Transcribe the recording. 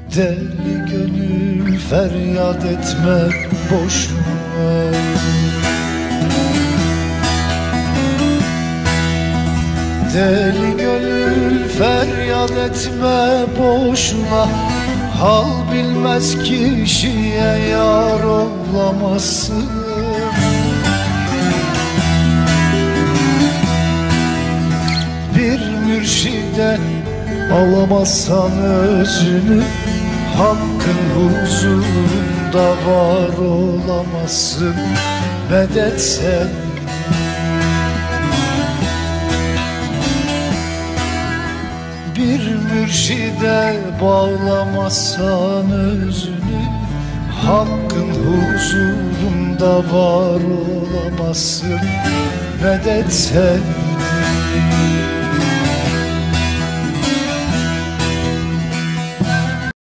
Deli gönül feryat etme boşuna. Deli gönül feryat etme boşuna. Hal bilmez kişiye yar olamazsın. Bir mürşide alamazsan özünü, hakkın huzurunda var olamazsın. Medet sen. Bir mürşide bağlamazsan özünü, hakkın huzurunda var olamazsın. Medet sen.